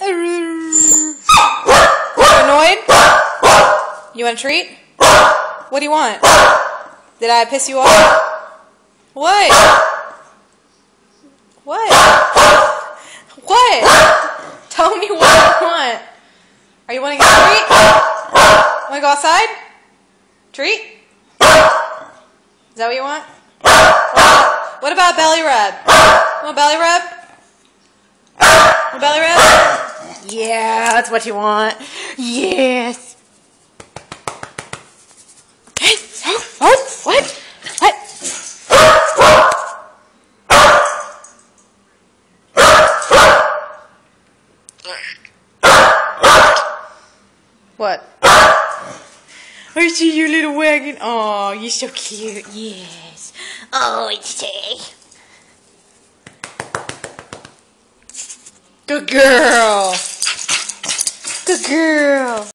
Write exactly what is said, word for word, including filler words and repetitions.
Annoyed? You want a treat? What do you want? Did I piss you off? What? What? What? Tell me what you want. Are you wanting a treat? Want to go outside? Treat? Is that what you want? What about belly rub? You want belly rub? Want belly rub? Yeah, that's what you want. Yes. What? What? What? What? I see your little wagon. Oh, you're so cute. Yes. Oh, it's hey. Good girl. Good girl.